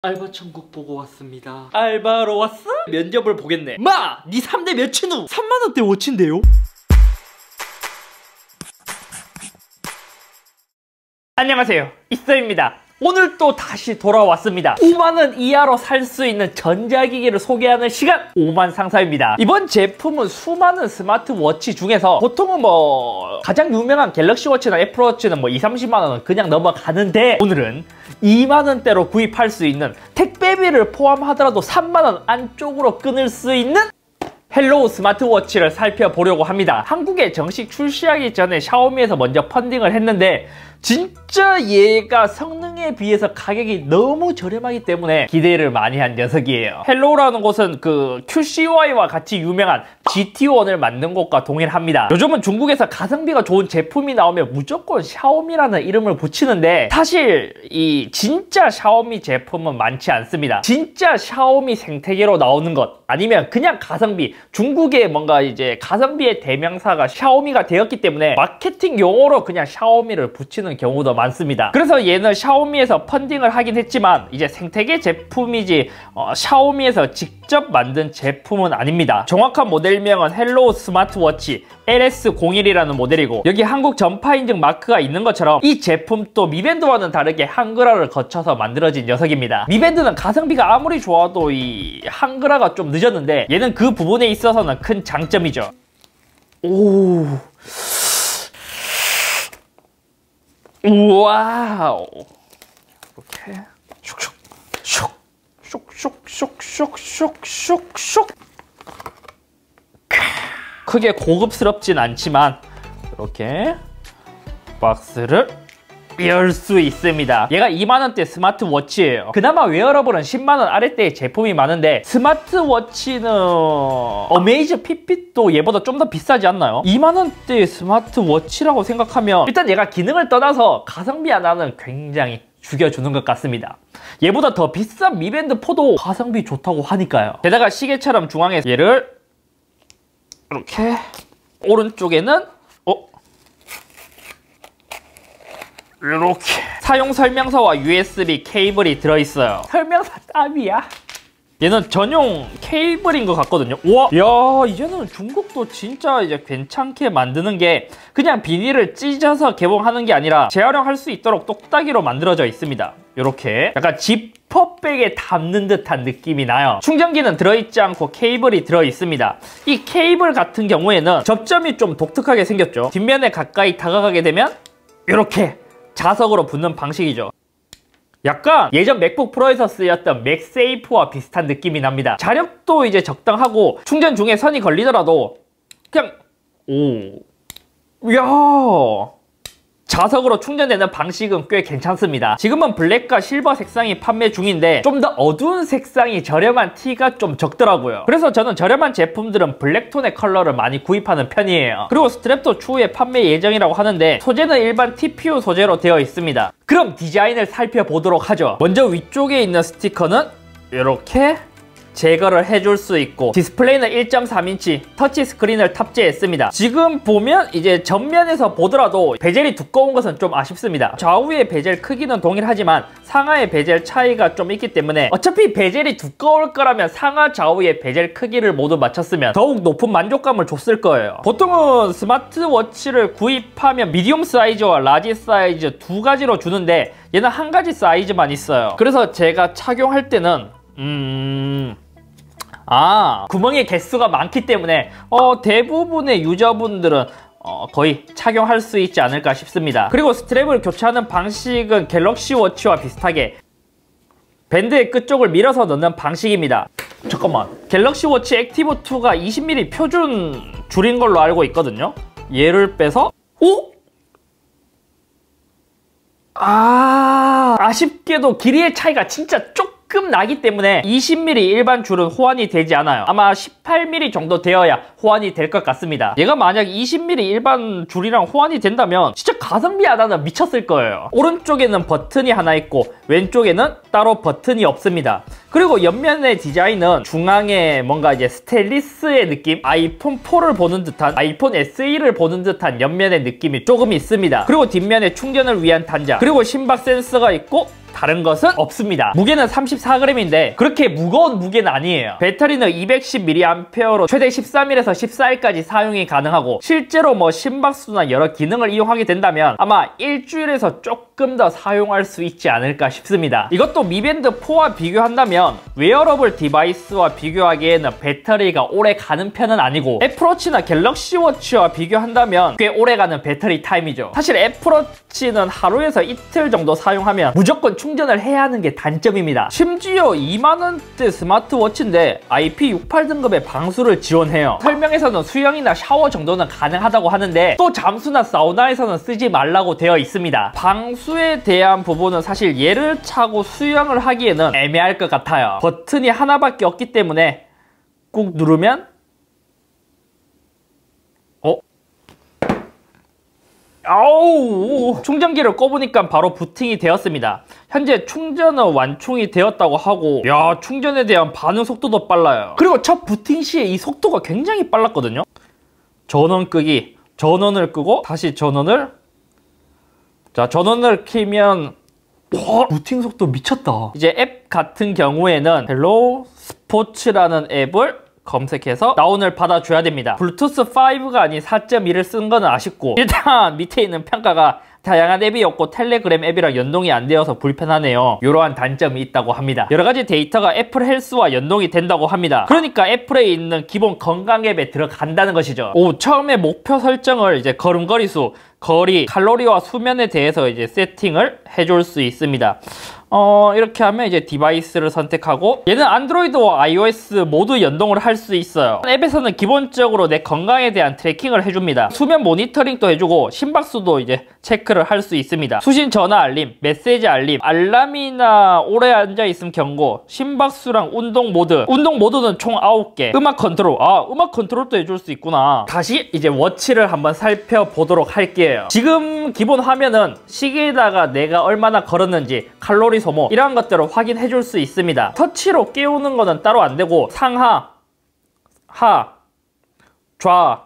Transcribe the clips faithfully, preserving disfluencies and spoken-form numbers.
알바 천국 보고 왔습니다. 알바로 왔어? 면접을 보겠네. 마! 니 삼 대 몇이누? 삼만 원대 워치인데요? 안녕하세요, 이서입니다. 오늘 또 다시 돌아왔습니다. 오만 원 이하로 살 수 있는 전자기기를 소개하는 시간, 오만 상사입니다. 이번 제품은 수많은 스마트워치 중에서 보통은 뭐 가장 유명한 갤럭시 워치나 애플워치는 뭐 이삼십만 원은 그냥 넘어가는데, 오늘은 이만 원대로 구입할 수 있는 택배비를 포함하더라도 삼만 원 안쪽으로 끊을 수 있는 헬로우 스마트워치를 살펴보려고 합니다. 한국에 정식 출시하기 전에 샤오미에서 먼저 펀딩을 했는데 진짜 얘가 성능에 비해서 가격이 너무 저렴하기 때문에 기대를 많이 한 녀석이에요. 헬로우라는 곳은 그 큐씨와이와 같이 유명한 지티원을 만든 곳과 동일합니다. 요즘은 중국에서 가성비가 좋은 제품이 나오면 무조건 샤오미라는 이름을 붙이는데, 사실 이 진짜 샤오미 제품은 많지 않습니다. 진짜 샤오미 생태계로 나오는 것, 아니면 그냥 가성비, 중국의 뭔가 이제 가성비의 대명사가 샤오미가 되었기 때문에 마케팅 용어로 그냥 샤오미를 붙이는 경우도 많습니다. 그래서 얘는 샤오미에서 펀딩을 하긴 했지만 이제 생태계 제품이지 어, 샤오미에서 직접 만든 제품은 아닙니다. 정확한 모델명은 헬로우 스마트워치 엘에스 공일이라는 모델이고, 여기 한국 전파 인증 마크가 있는 것처럼 이 제품도 미밴드와는 다르게 한글화를 거쳐서 만들어진 녀석입니다. 미밴드는 가성비가 아무리 좋아도 이 한글화가 좀 늦었는데 얘는 그 부분에 있어서는 큰 장점이죠. 오, 와우, 이렇게 슉슉 슉슉슉슉슉슉슉슉 크게 고급스럽진 않지만 이렇게 박스를 열 수 있습니다. 얘가 이만 원대 스마트워치예요. 그나마 웨어러블은 십만 원 아래대의 제품이 많은데 스마트워치는 어메이즈 핏핏도 얘보다 좀 더 비싸지 않나요? 이만 원대 스마트워치라고 생각하면 일단 얘가 기능을 떠나서 가성비 하나는 굉장히 죽여주는 것 같습니다. 얘보다 더 비싼 미밴드 포도 가성비 좋다고 하니까요. 게다가 시계처럼 중앙에 얘를 이렇게, 오른쪽에는 어? 이렇게 사용 설명서와 유에스비 케이블이 들어있어요. 설명서 땀이야. 얘는 전용 케이블인 것 같거든요. 우와, 야, 이제는 중국도 진짜 이제 괜찮게 만드는 게 그냥 비닐을 찢어서 개봉하는 게 아니라 재활용할 수 있도록 똑딱이로 만들어져 있습니다. 이렇게 약간 지퍼백에 담는 듯한 느낌이 나요. 충전기는 들어있지 않고 케이블이 들어있습니다. 이 케이블 같은 경우에는 접점이 좀 독특하게 생겼죠. 뒷면에 가까이 다가가게 되면 이렇게 자석으로 붙는 방식이죠. 약간 예전 맥북 프로에서 쓰였던 맥세이프와 비슷한 느낌이 납니다. 자력도 이제 적당하고 충전 중에 선이 걸리더라도 그냥 오, 이야, 자석으로 충전되는 방식은 꽤 괜찮습니다. 지금은 블랙과 실버 색상이 판매 중인데 좀 더 어두운 색상이 저렴한 티가 좀 적더라고요. 그래서 저는 저렴한 제품들은 블랙톤의 컬러를 많이 구입하는 편이에요. 그리고 스트랩도 추후에 판매 예정이라고 하는데 소재는 일반 티피유 소재로 되어 있습니다. 그럼 디자인을 살펴보도록 하죠. 먼저 위쪽에 있는 스티커는 이렇게 제거를 해줄 수 있고, 디스플레이는 일 점 삼 인치 터치 스크린을 탑재했습니다. 지금 보면 이제 전면에서 보더라도 베젤이 두꺼운 것은 좀 아쉽습니다. 좌우의 베젤 크기는 동일하지만 상하의 베젤 차이가 좀 있기 때문에 어차피 베젤이 두꺼울 거라면 상하 좌우의 베젤 크기를 모두 맞췄으면 더욱 높은 만족감을 줬을 거예요. 보통은 스마트워치를 구입하면 미디움 사이즈와 라지 사이즈 두 가지로 주는데 얘는 한 가지 사이즈만 있어요. 그래서 제가 착용할 때는 음... 아, 구멍의 개수가 많기 때문에 어, 대부분의 유저분들은 어, 거의 착용할 수 있지 않을까 싶습니다. 그리고 스트랩을 교체하는 방식은 갤럭시 워치와 비슷하게 밴드의 끝쪽을 밀어서 넣는 방식입니다. 잠깐만, 갤럭시 워치 액티브 이가 이십 밀리미터 표준 줄인 걸로 알고 있거든요. 얘를 빼서 오? 아, 아쉽게도 길이의 차이가 진짜 조금 나기 때문에 이십 밀리미터 일반 줄은 호환이 되지 않아요. 아마 십팔 밀리미터 정도 되어야 호환이 될 것 같습니다. 얘가 만약 이십 밀리미터 일반 줄이랑 호환이 된다면 진짜 가성비 하나는 미쳤을 거예요. 오른쪽에는 버튼이 하나 있고 왼쪽에는 따로 버튼이 없습니다. 그리고 옆면의 디자인은 중앙에 뭔가 이제 스테인리스의 느낌, 아이폰 포를 보는 듯한, 아이폰 에스이를 보는 듯한 옆면의 느낌이 조금 있습니다. 그리고 뒷면에 충전을 위한 단자, 그리고 심박 센서가 있고 다른 것은 없습니다. 무게는 삼십사 그램인데 그렇게 무거운 무게는 아니에요. 배터리는 이백십 밀리앰페어로 최대 십삼 일에서 십사 일까지 사용이 가능하고 실제로 뭐 심박수나 여러 기능을 이용하게 된다면 아마 일주일에서 조금 더 사용할 수 있지 않을까 싶습니다. 이것도 미밴드 포와 비교한다면 웨어러블 디바이스와 비교하기에는 배터리가 오래 가는 편은 아니고 애플워치나 갤럭시 워치와 비교한다면 꽤 오래가는 배터리 타임이죠. 사실 애플워치는 하루에서 이틀 정도 사용하면 무조건 충전을 해야 하는 게 단점입니다. 심지어 이만 원대 스마트워치인데 아이피 육십팔 등급의 방수를 지원해요. 설명에서는 수영이나 샤워 정도는 가능하다고 하는데 또 잠수나 사우나에서는 쓰지 말라고 되어 있습니다. 방수에 대한 부분은 사실 얘를 차고 수영을 하기에는 애매할 것 같아요. 버튼이 하나밖에 없기 때문에 꾹 누르면 어? 아우, 충전기를 꼽으니까 바로 부팅이 되었습니다. 현재 충전은 완충이 되었다고 하고, 야, 충전에 대한 반응 속도도 빨라요. 그리고 첫 부팅 시에 이 속도가 굉장히 빨랐거든요. 전원 끄기, 전원을 끄고 다시 전원을, 자, 전원을 켜면 와, 부팅 속도 미쳤다. 이제 앱 같은 경우에는 헬로 스포츠라는 앱을 검색해서 다운을 받아줘야 됩니다. 블루투스 파이브가 아닌 사 점 이를 쓴 거는 아쉽고, 일단 밑에 있는 평가가 다양한 앱이 없고 텔레그램 앱이랑 연동이 안 되어서 불편하네요. 이러한 단점이 있다고 합니다. 여러가지 데이터가 애플 헬스와 연동이 된다고 합니다. 그러니까 애플에 있는 기본 건강 앱에 들어간다는 것이죠. 오, 처음에 목표 설정을 이제 걸음걸이 수, 거리, 칼로리와 수면에 대해서 이제 세팅을 해줄 수 있습니다. 어, 이렇게 하면 이제 디바이스를 선택하고, 얘는 안드로이드와 iOS 모두 연동을 할 수 있어요. 앱에서는 기본적으로 내 건강에 대한 트래킹을 해줍니다. 수면 모니터링도 해주고 심박수도 이제 체크를 할 수 있습니다. 수신 전화 알림, 메시지 알림, 알람이나 오래 앉아있음 경고, 심박수랑 운동 모드, 운동 모드는 총 아홉 개, 음악 컨트롤, 아, 음악 컨트롤도 해줄 수 있구나. 다시 이제 워치를 한번 살펴보도록 할게요. 지금 기본 화면은 시계에다가 내가 얼마나 걸었는지, 칼로리 소모, 이러한 것들을 확인해 줄 수 있습니다. 터치로 깨우는 거는 따로 안 되고 상하, 하, 좌,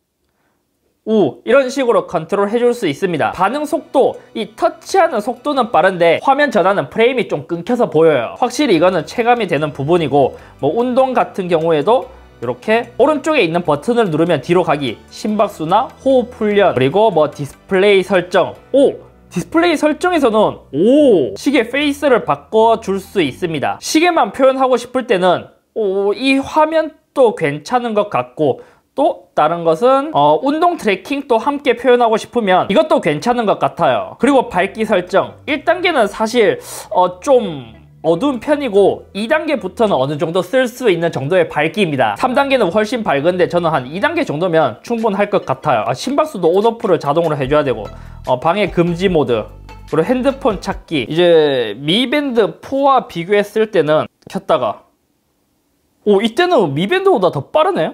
우 이런 식으로 컨트롤 해줄 수 있습니다. 반응 속도, 이 터치하는 속도는 빠른데 화면 전환은 프레임이 좀 끊겨서 보여요. 확실히 이거는 체감이 되는 부분이고, 뭐 운동 같은 경우에도 이렇게 오른쪽에 있는 버튼을 누르면 뒤로 가기, 심박수나 호흡 훈련, 그리고 뭐 디스플레이 설정, 오! 디스플레이 설정에서는 오! 시계 페이스를 바꿔줄 수 있습니다. 시계만 표현하고 싶을 때는 오, 이 화면도 괜찮은 것 같고, 또 다른 것은 어, 운동 트래킹도 함께 표현하고 싶으면 이것도 괜찮은 것 같아요. 그리고 밝기 설정, 일 단계는 사실 어, 좀 어두운 편이고 이 단계부터는 어느 정도 쓸 수 있는 정도의 밝기입니다. 삼 단계는 훨씬 밝은데 저는 한 이 단계 정도면 충분할 것 같아요. 아, 심박수도 온오프를 자동으로 해줘야 되고, 어, 방해 금지 모드, 그리고 핸드폰 찾기. 이제 미밴드 포와 비교했을 때는 켰다가 오, 이때는 미밴드보다 더 빠르네요.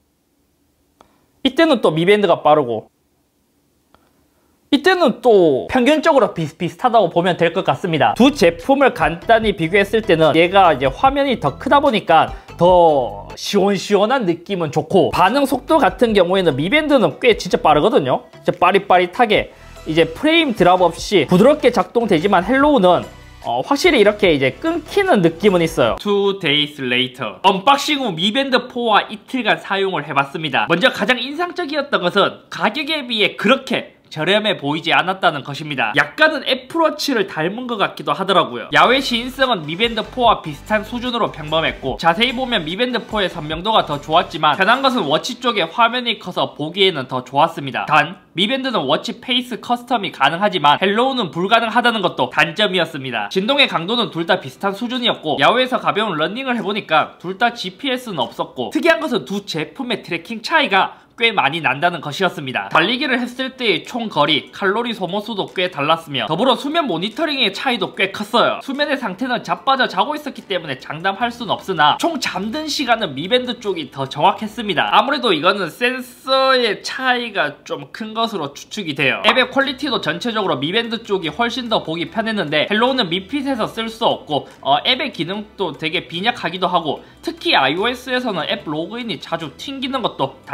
이때는 또 미밴드가 빠르고, 이때는 또 평균적으로 비슷비슷하다고 보면 될 것 같습니다. 두 제품을 간단히 비교했을 때는 얘가 이제 화면이 더 크다 보니까 더 시원시원한 느낌은 좋고, 반응 속도 같은 경우에는 미밴드는 꽤 진짜 빠르거든요. 진짜 빠릿빠릿하게 이제 프레임 드랍 없이 부드럽게 작동되지만 헬로우는 어, 확실히 이렇게 이제 끊기는 느낌은 있어요. Two days later. 언박싱 후 미밴드 포와 이틀간 사용을 해봤습니다. 먼저 가장 인상적이었던 것은 가격에 비해 그렇게 저렴해 보이지 않았다는 것입니다. 약간은 애플워치를 닮은 것 같기도 하더라고요. 야외 시인성은 미밴드 포와 비슷한 수준으로 평범했고, 자세히 보면 미밴드 포의 선명도가 더 좋았지만 편한 것은 워치 쪽에 화면이 커서 보기에는 더 좋았습니다. 단, 미밴드는 워치 페이스 커스텀이 가능하지만 헬로우는 불가능하다는 것도 단점이었습니다. 진동의 강도는 둘 다 비슷한 수준이었고, 야외에서 가벼운 러닝을 해보니까 둘 다 지피에스는 없었고, 특이한 것은 두 제품의 트래킹 차이가 꽤 많이 난다는 것이었습니다. 달리기를 했을 때의 총 거리, 칼로리 소모수도 꽤 달랐으며, 더불어 수면 모니터링의 차이도 꽤 컸어요. 수면의 상태는 자빠져 자고 있었기 때문에 장담할 수는 없으나 총 잠든 시간은 미밴드 쪽이 더 정확했습니다. 아무래도 이거는 센서의 차이가 좀 큰 것으로 추측이 돼요. 앱의 퀄리티도 전체적으로 미밴드 쪽이 훨씬 더 보기 편했는데, 헬로우는 미핏해서 쓸 수 없고, 어, 앱의 기능도 되게 빈약하기도 하고, 특히 iOS에서는 앱 로그인이 자주 튕기는 것도 단점이었습니다.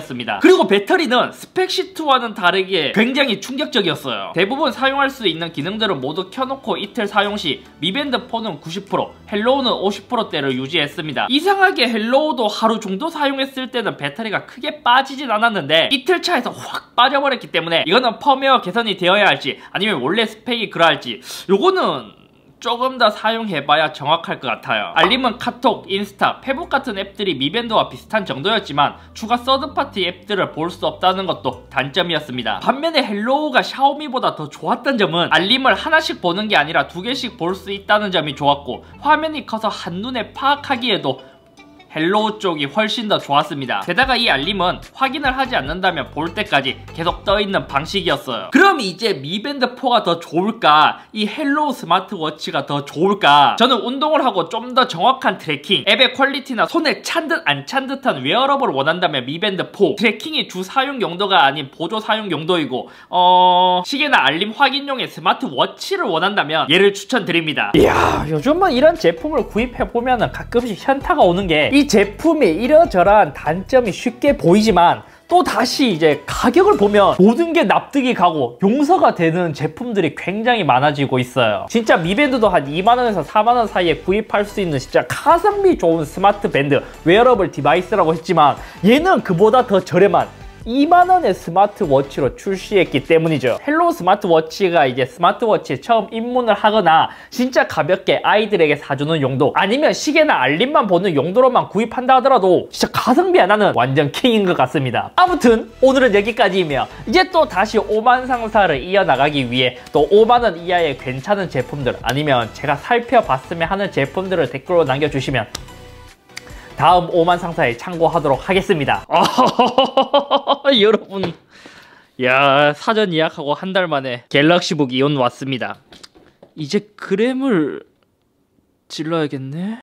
제품이었습니다. 그리고 배터리는 스펙시트와는 다르게 굉장히 충격적이었어요. 대부분 사용할 수 있는 기능들을 모두 켜놓고 이틀 사용 시 미밴드 사는 구십 퍼센트, 헬로우는 오십 퍼센트대를 유지했습니다. 이상하게 헬로우도 하루 정도 사용했을 때는 배터리가 크게 빠지진 않았는데 이틀 차에서 확 빠져버렸기 때문에 이거는 펌웨어 개선이 되어야 할지 아니면 원래 스펙이 그러할지 요거는 조금 더 사용해봐야 정확할 것 같아요. 알림은 카톡, 인스타, 페북 같은 앱들이 미밴드와 비슷한 정도였지만 추가 서드파티 앱들을 볼 수 없다는 것도 단점이었습니다. 반면에 헬로우가 샤오미보다 더 좋았던 점은 알림을 하나씩 보는 게 아니라 두 개씩 볼 수 있다는 점이 좋았고 화면이 커서 한눈에 파악하기에도 헬로우 쪽이 훨씬 더 좋았습니다. 게다가 이 알림은 확인을 하지 않는다면 볼 때까지 계속 떠있는 방식이었어요. 그럼 이제 미밴드 사가 더 좋을까? 이 헬로우 스마트워치가 더 좋을까? 저는 운동을 하고 좀 더 정확한 트래킹, 앱의 퀄리티나 손에 찬 듯 안 찬 듯한 웨어러블을 원한다면 미밴드 사, 트래킹이 주 사용 용도가 아닌 보조 사용 용도이고 어... 시계나 알림 확인용의 스마트워치를 원한다면 얘를 추천드립니다. 이야, 요즘은 이런 제품을 구입해보면 가끔씩 현타가 오는 게 이 제품이 이러저러한 단점이 쉽게 보이지만 또 다시 이제 가격을 보면 모든 게 납득이 가고 용서가 되는 제품들이 굉장히 많아지고 있어요. 진짜 미밴드도 한 이만 원에서 사만 원 사이에 구입할 수 있는 진짜 가성비 좋은 스마트 밴드, 웨어러블 디바이스라고 했지만 얘는 그보다 더 저렴한 이만 원의 스마트워치로 출시했기 때문이죠. 헬로우 스마트워치가 이제 스마트워치에 처음 입문을 하거나 진짜 가볍게 아이들에게 사주는 용도 아니면 시계나 알림만 보는 용도로만 구입한다 하더라도 진짜 가성비 하나는 완전 킹인 것 같습니다. 아무튼 오늘은 여기까지이며 이제 또 다시 오만 상사를 이어나가기 위해 또 오만 원 이하의 괜찮은 제품들 아니면 제가 살펴봤으면 하는 제품들을 댓글로 남겨주시면 다음 오만 상사에 참고하도록 하겠습니다. 여러분, 야, 사전 예약하고 한 달 만에 갤럭시북 이온 왔습니다. 이제 그램을 질러야겠네.